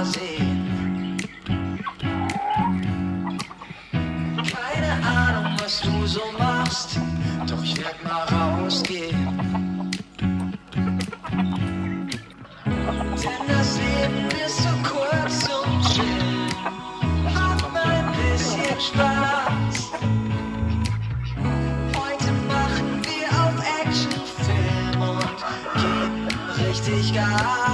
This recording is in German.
sehen. Keine Ahnung, was du so machst, doch ich werd mal rausgehen. Denn das Leben ist so kurz und chill. Hab mal ein bisschen Spaß. Heute machen wir auf Actionfilm und geben richtig Gas.